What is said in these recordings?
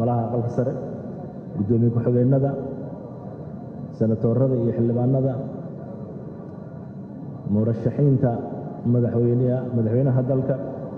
golaha aqalka sare gudoomiye ku-xigeenada senatorada iyo xildhibaanada murashaxiinta madaxweynaha dalka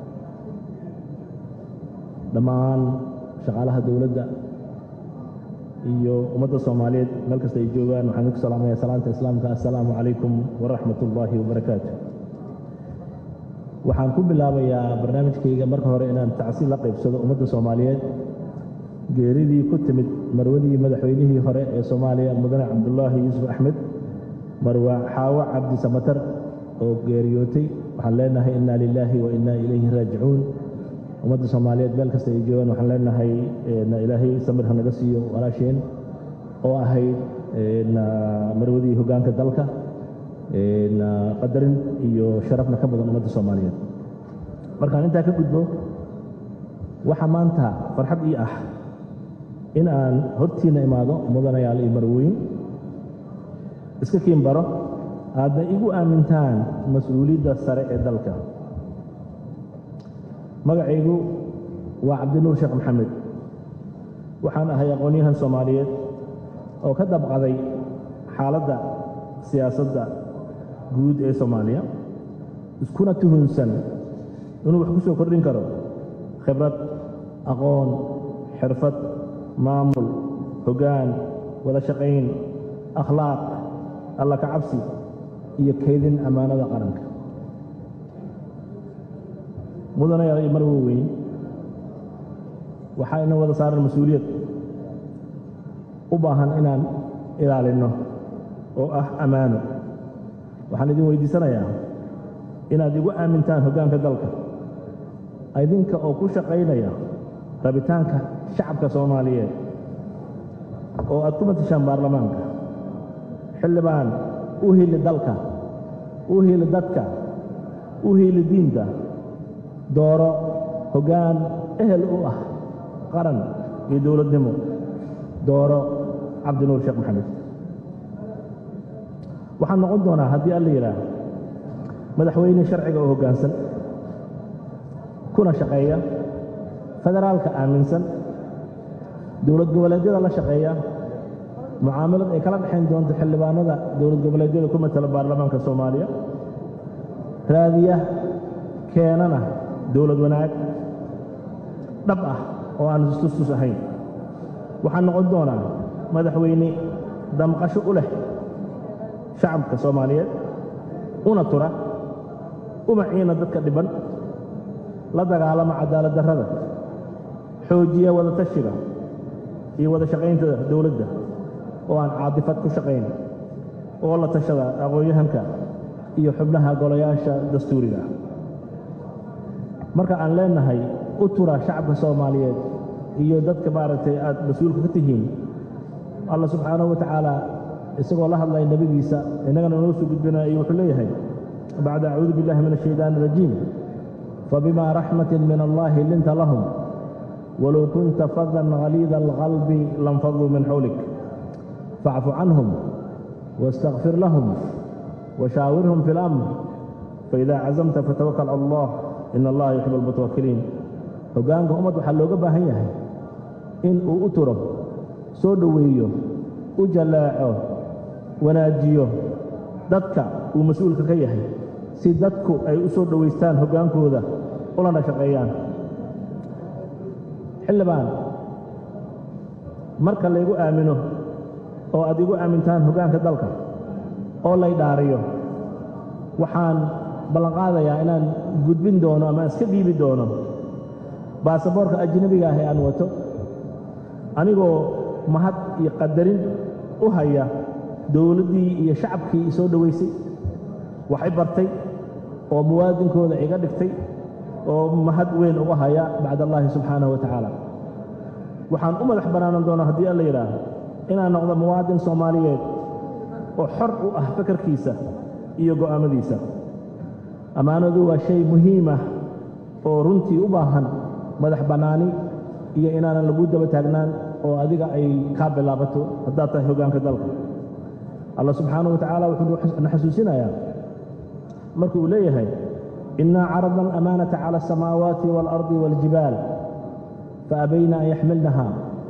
dhammaan shaqaalaha dowladda iyo ummadda Soomaaliyeed meel kasta ay joogaan waxaan ku salaamayaa salaanta islaamka assalaamu calaykum waraxmatullaahi wabarakaatuh waxaan ku bilaabayaa barnaamijkayga marka hore inaan tacsiin la qaybsado ummadda Soomaaliyeed geeridii ku timid marwadii madaxweynihii hore ee Soomaaliya mudane Cabdullaahi Yuusuf Axmed marwa xaawa cabdi samatar oo geeriyootay waxaan leenahay inna lillahi wa inna ilayhi raaji'uun ummadda Soomaaliyeed meel kasta ay joogaan waxaan leenahay ilaahay samir ha naga siiyo walaasheen oo ahayd marwadii hoggaanka dalka qadarin iyo sharafna ka badan ummadda Soomaaliyeed markaan intaa ka gudbo waxa maanta farxad ii ah in aan hortiina imaado mudanayaal iyo marwooyin iska kiin baro aadna igu aamintaan mas'uuliyadda sare ee dalka magacaygu waa Cabdinuur Sheekh Maxamed waxaan ahay aqoonyahan Soomaaliyeed oo ka dabqaday xaaladda siyaasadda guud ee Soomaaliya iskuna tuhunsan inuu wax ku soo kordhin karo khibrad aqoon xirfad maamul hoggaan wada shaqayn akhlaaq alla ka cabsi iyo kaydin amaanada qaranka mudanayaal iyo marwooyin waxayna wada saaran mas'uuliyad u baahan inaan ilaalino oo ah amaano waxaan idin weydiisanayaa inaad igu aamintaan hoggaanka dalka idinka oo ku shaqaynaya rabitaanka shacabka Soomaaliyeed oo aad ku matashaan baarlamaanka xildhibaan u heli dalka u heli dadka u heli diinta dooro hoggaan ehel u ah qaran iyo dowladnimo dooro Cabdinuur Sheekh Maxamed waxaan noqon doonaa haddii alla yidhaahdo madaxweyne sharciga oo hoggaansan kuna shaqeeya federaalka aaminsan dowlad goboleedyada la shaqeeya mucaamalad ay kala dhaxayn doonto xildhibaanada dowlad goboleedyada ku matala baarlamaanka Soomaaliya raadiya keenana dowlad wanaag dhab ah oo aan istustus ahayn waxaan noqon doonaa madaxweyne damqasho u leh shacabka Soomaaliyeed una tura umaciina dadka dhiban la dagaalama cadaalad darrada xoojiya wada tashiga iyo wada shaqaynta dowladda oo aan caadifad ku shaqayn oo la tashada aqoonyahanka iyo xubnaha golayaasha dastuuriga marka aan leenahay u tura shacabka Soomaaliyeed iyo dadka maaragtay aad mas'uulka ka tihiin Allah subhanahu wa ta'ala isagoo la hadlay nabigiisa inagana noo soo gudbinayo wuxuu leeyahay ba'da a'uudu billahi minash shaytaanir rajiim فبما رحمة من الله لنت لهم ولو كنت فظا غليظ القلب لانفضوا من حولك فاعف عنهم واستغفر لهم وشاورهم في الأمر فإذا عزمت فتوكل على الله إن الله يحب المتوكلين وقال أمد وحلوق باهيه إن أتره سودويه وجلاعه وناجيه ددك ومسؤولك كيه si dadku ay u soo dhaweystaan hoggaankooda ulana shaqeeyaan xildhibaan marka la igu aamino oo aad igu aamintaan hoggaanka dalka oo la idhaariyo waxaan ballan qaadayaa inaan gudbin doono ama iska dhiibi doono baasaboorka ajnabiga ah ee aan wato anigoo mahad iyo qadarin u haya dowladdii iyo shacabkii soo dhaweysay waxay bartay oo muwaadinkooda iga dhigtay oo mahad weyn uga haya bacda Allahi subhanahu wa ta'ala waxaan u madax banaanan doonaa haddii alla yidhaahdo inaan noqdo muwaadin Soomaaliyeed oo xor u ah fikirkiisa iyo go'aamadiisa amaanadu waa shay muhiim ah oo runtii u baahan madax banaani iyo inaanan lagu daba taagnaan oo adiga ay ka bilaabato haddaad tahay hoggaanka dalka Allah subhanahu wa ta'ala wuxuu naxasuusinayaa markuu leeyahay inna carada al-amanata ala as-samawati wal-ardi wal-jibal fa abayna an yahmilnaha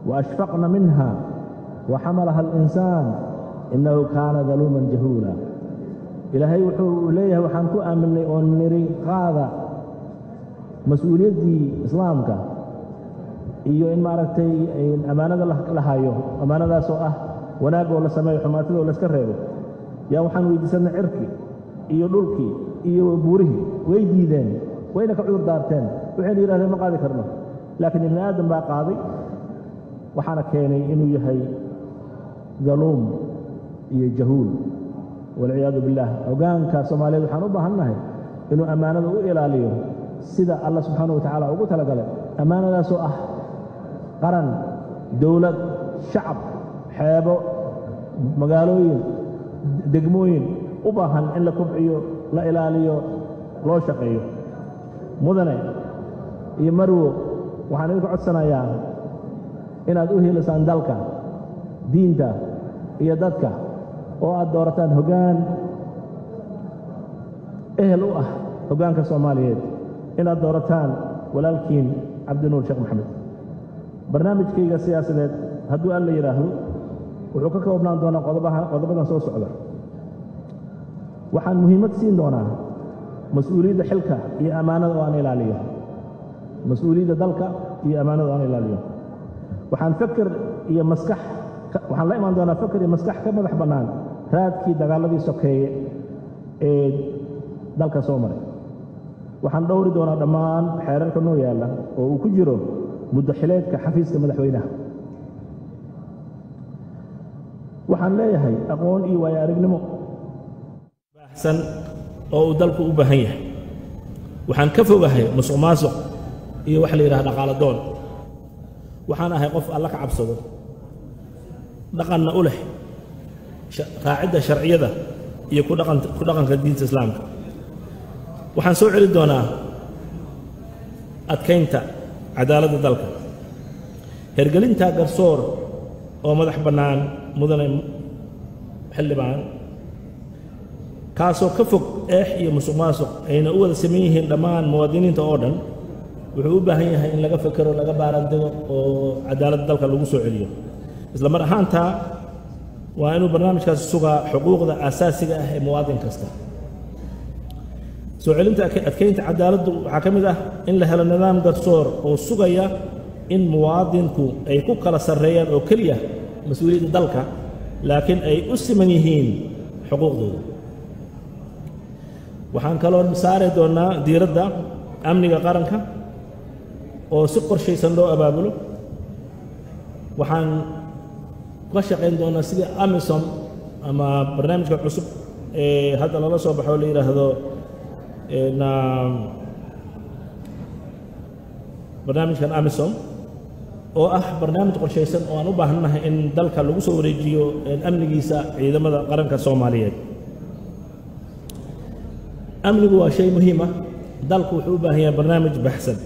وأشفقن منها وحملها الإنسان إنه كان ظلوما جهولا إلهي وحو إليه وحنكو آمني ونري قاذا مسؤولية إسلامك iyo in maaragtay amaanada la hayo amaanadaas oo ah wanaag oo la sameeyo xumaatida oo la iska reebo yaa waxaan weydiisanay cirki iyo dhulkii iyo buurihii way diideen wayna ka cudur daarteen waxay yiraahdeen ma qaadi karno laakiin ibn aadam baa qaaday waxaana keenay inuu yahay zaluum iyo jahuul walciyaadu billah ogaanka Soomaaliyeed waxaan u baahanahay inuu amaanada u ilaaliyo sida Allah subhanahu wa ta'ala ugu talagalay amaanadaas oo ah qaran dawlad shacab xeebo magaalooyin degmooyin u baahan in la kubciyo la ilaaliyo loo shaqeeyo mudane iyo marwo waxaan idinku codsanayaa inaad u helisaan dalka diinta iyo dadka oo aad doorataan hoggaan ehel u ah hoggaanka Soomaaliyeed inaad doorataan walaalkiin Cabdinuur Sheekh Maxamed barnaamijkayga siyaasadeed hadduu alla yiraahdo wuxuu ka koobnaan doonaa qodobadan soo socda waxaan muhiimad siin doonaa mas'uuliyadda xilka iyo amaanada oo aan ilaaliyo mas'uuliyadda dalka iyo amaanada oo aan ilaaliyo waxaan fakir iyo maskax waxaan la imaan doonaa fakir iyo maskax ka madax bannaan raadkii dagaaladii sokeeye ee dalka soo maray waxaan dhowri doonaa dhammaan xeerarka noo yaala oo uu ku jiro muddo xileedka xafiiska madaxweynaha waxaan leeyahay aqoon iyo waayo aragnimo baahsan oo uu dalku u baahan yahay waxaan ka fogahay musuqmaasuq iyo wax la yiraahdo dhaqaale doon waxaan ahay qof alla ka cabsado dhaqanna u leh raacidda sharciyada iyo ku dhaqanka diinta islaamka waxaan soo celin doonaa adkaynta cadaaladda dalka hergelinta garsoor oo madax bannaan mudane xildhibaan kaasoo ka fog eex iyo musuqmaasuq ayna u wada sameyn yihiin dhammaan muwaadiniinta oo dhan wuxuu u baahan yahay in laga fekero laga baarandego oo cadaaladda dalka lagu soo celiyo isla mar ahaantaa waa inuu barnaamijkaas sugaa xuquuqda aasaasiga ah ee muwaadin kasta soo celinta adkaynta cadaaladdu waxaa ka mid ah in la helo nidaam garsoor oo sugaya in muwaadinku ay ku kala sarreeyaan oo keliya mas-uuliyadda dalka laakiin ay u siman yihiin xuquuqdooda waxaan kaloo saari doonaa diiradda amniga qaranka oo si qorshaysan loo abaabulo waxaan ka shaqayn doonaa sidii amisom ama barnaamijka cusub ee hadda lala soo baxo la yidhaahdo barnaamijkan amisom oo ah barnaamij qorshaysan oo aan u baahannahay in dalka lagu soo wareejiyo amnigiisa ciidamada qaranka Soomaaliyeed amnigu waa shay muhiim ah dalku wuxuu u baahan yahay barnaamij baxsan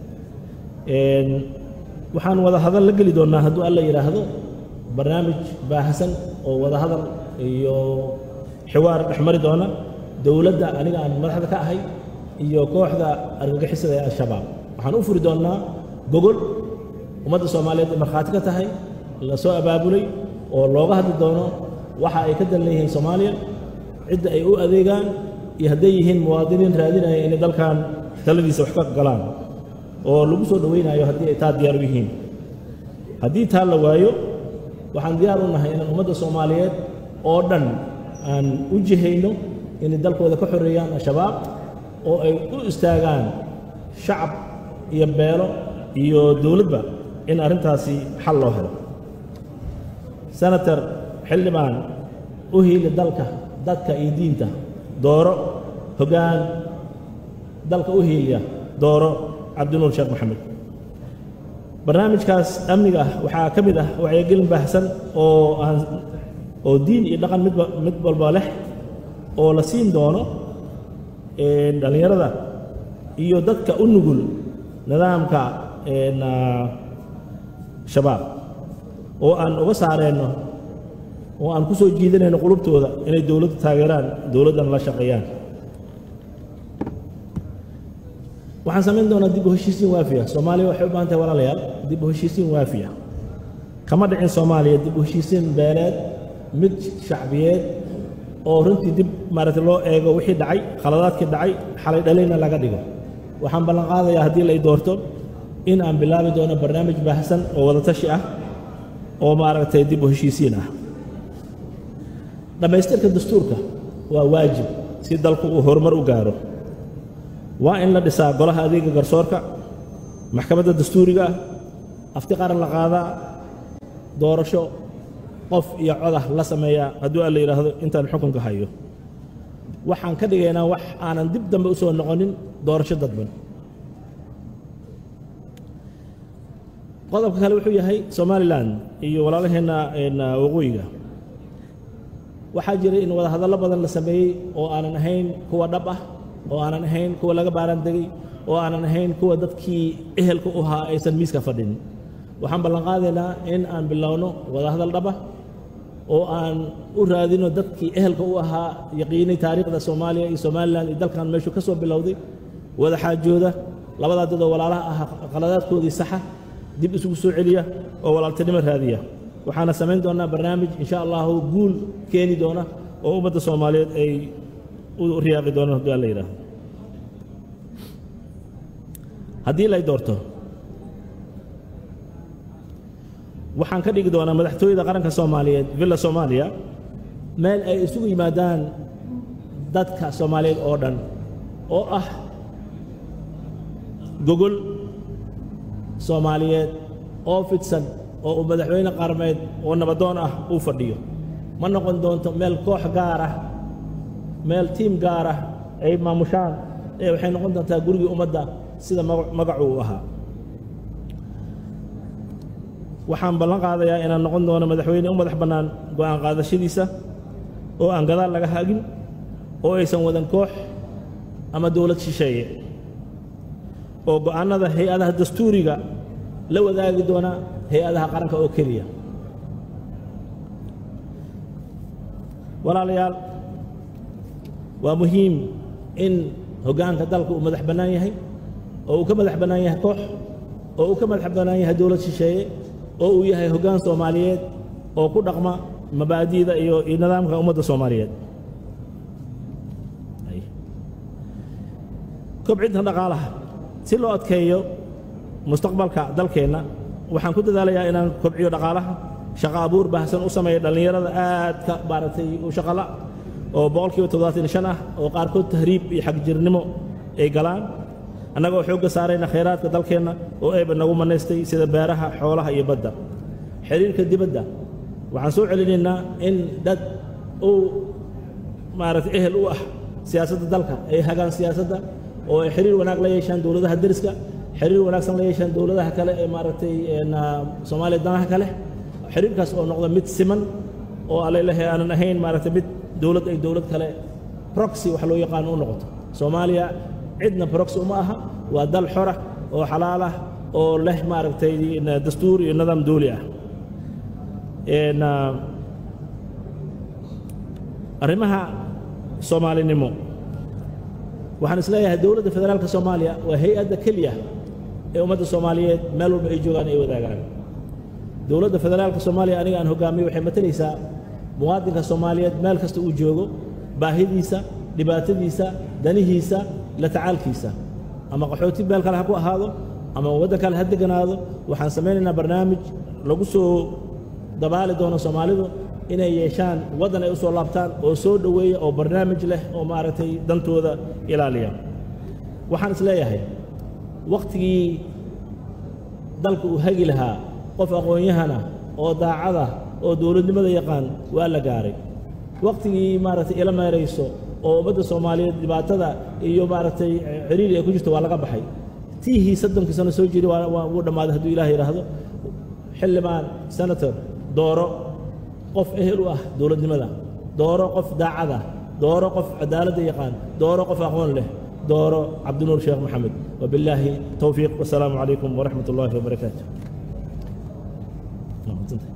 waxaan wada hadal la geli doonaa hadduu alla yiraahdo barnaamij baahsan oo wada hadal iyo xiwaar dhexmari doona dawladda aniga aan madaxda ka ahay iyo kooxda argagixisada ee al-shabaab waxaan u furi doonaa gogol ummadda Soomaaliyeed ee markhaati ka tahay la soo abaabulay oo looga hadli doono waxa ay ka dalleeyeen Soomaaliya cidda ay u adeegaan iyo hadday yihiin muwaadiniin raadinaya inay dalkan taladiisa wax ka galaan oo lagu soo dhaweynayo haddii ay taa diyaar u yihiin haddii taa la waayo waxaan diyaar u nahay inaan ummadda Soomaaliyeed oo dhan aan u jihayno inay dalkooda ka xoreeyaan al-shabaab oo ay u istaagaan shacab iyo beelo iyo dawladba in arrintaasi xal loo helo senator xildhibaan u hiili dalka dadka iyo diinta dooro hoggaan dalka u hiiliya dooro Cabdinuur Sheekh Maxamed barnaamijkaas amniga ah waxaa ka mid ah wacyigelin baahsan oo diin iyo dhaqan mid walba leh oo la siin doono dhalinyarada iyo dadka u nugul nidaamka shabaab oo aan uga saareyno oo aan ku soo jiidanayno qulubtooda inay dawladda taageeraan dawladdan la shaqeeyaan waxaan samayn doonaa dib u heshiisiin waafiya Soomaaliya waxay u baahan tahay walaalayaal dib u heshiisiin waafiya kama dhicin Soomaaliya dib u heshiisiin beeleed mid shacbiyeed oo runtii dib maaragtay loo eego wixii dhacay khaladaadkii dhacay xalay dhalayna laga dhigo waxaan ballan qaadayaa haddii la doorto in aan bilaabi doono barnaamij baahsan oo wada tashi ah oo maaragtay dib u heshiisiin ah dhamaystirka dastuurka waa waajib si dalku uu horumar u gaaro waa in la dhisaa golaha adeega garsoorka maxkamadda dastuuriga ah afti qaran la qaadaa doorasho qof iyo codah la sameeyaa hadduu alla yidhaahdo intaan xukunka hayo waxaan ka dhigaynaa wax aanan dib dambe u soo noqonin doorasho dadban qodobka kale wuxuu yahay Somaliland iyo walaalaheenna waqooyiga waxaa jiray in wada hadallo badan la sameeyey oo aanan ahayn kuwa dhab ah oo aanan ahayn kuwa laga baaran degay oo aanan ahayn kuwa dadkii ehelka u ahaa aysan miiska fadhin waxaan ballan qaadaynaa in aan bilowno wada hadal dhab ah oo aan u raadino dadkii ehelka u ahaa yaqiinay taariikhda Soomaaliya iyo Somaliland iyo dalkan meeshu ka soo bilowday wada xaajooda labadaa dad oo walaalaha ah qaladaadkoodii saxa dib isugu soo celiya oo walaaltinimo raadiya waxaana samayn doonaa barnaamij insha Allah guul keeni doona oo ummadda Soomaaliyeed ay u riyaaqi doonaan haddii alla yiraahdo haddii la doorto waxaan ka dhigi doonaa madaxtooyada qaranka Soomaaliyeed villa Soomaaliya meel ay isugu yimaadaan dadka Soomaaliyeed oo dhan oo ah gogol Soomaaliyeed oo fidsan oo madaxweyne qaarmeed oo nabadoon ah uu fadhiyo ma noqon doonto meel koox gaar ah meel tiim gaar ah ay maamushaan ee waxay noqon doontaa gurigii ummadda sida magacu u ahaa waxaan ballan qaadayaa inaan noqon doono madaxweyne u madax bannaan go'aan qaadashadiisa oo aan gadaal laga hagin oo aysan wadan koox ama dowlad shisheeye oo go'aanada hay'adaha dastuuriga la wadaagi doona hay'adaha qaranka oo keliya walaalayaal waa muhiim in hoggaanka dalka uu madax bannaan yahay oo uu ka madax bannaan yahay koox oo uu ka madax bannaan yahay dowlad shisheeye oo uu yahay hoggaan Soomaaliyeed oo ku dhaqma mabaadi'da iyo nidaamka ummadda Soomaaliyeed kobcinta dhaqaalaha si loo adkeeyo mustaqbalka dalkeenna waxaan ku dadaalayaa inaan kobciyo dhaqaalaha shaqo abuur baahsan u sameeyo dhalinyarada aad ka baaratay u shaqala oo 75% ah oo qaarkood tahriib iyo xagjirnimo ay galaan annagoo xoogga saarayna kheyraadka dalkeenna oo ayba nagu manaystay sida beeraha xoolaha iyo badda xiriirka dibadda waxaan soo celinaynaa in dad uu maaragtay ehel u ah siyaasadda dalka ay hagaan siyaasadda oo ay xiriir wanaag la yeeshaan dowladaha dariska xiriir wanaagsan la yeeshaan dowladaha kale ee maaragtay Soomaaliya danaha kale xiriirkaas oo noqdo mid siman oo aleelahay aanan ahayn maaragtay mid dowlad ay dowlad kale proxy wax loo yaqaan u noqoto Soomaaliya cidna proxy uma aha waa dal xor ah oo xalaal ah oo leh maaragtay dastuur iyo nidaam dawli ah arrimaha Soomaalinimo waxaan isleeyahay dowladda federaalka Soomaaliya waa hay'adda kaliya ee ummadda Soomaaliyeed meel walba ay joogaan ay wadaagaan dowladda federaalka Soomaaliya aniga aan hogaamiyo waxay matalaysaa muwaadinka Soomaaliyeed meel kasta uu joogo baahidiisa dhibaatadiisa danihiisa la tacaalkiisa ama qaxooti meel kale ha ku ahaado ama waddan kale ha deganaado waxaan sameynaynaa barnaamij lagu soo dabaali doono Soomaalidu inay yeeshaan waddan ay u soo laabtaan oo soo dhaweeya oo barnaamij leh oo maaragtay dantooda ilaaliya waxaan isleeyahay waqtigii dalka uu hagi lahaa qof aqoon-yahana oo daacada oo dowladnimada yaqaan waa la gaaray waqtigii maaragtay ila meerayso oo ummadda Soomaaliyeed dhibaatada iyo maaragtay ciriiri ay ku jirto waa laga baxay tiihii 30 sano soo jiray waa uu dhamaaday hadduu Ilaahay yiraahdo xildhibaan senator dooro qof ehel u ah dowladnimada dooro qof daacada dooro qof cadaalad yaqaan dooro qof aqoon leh dooro Cabdinuur Sheekh Maxamed wabillahi tawfiiq wasalaamu calaykum waraxmatullaahi wabarakaatuh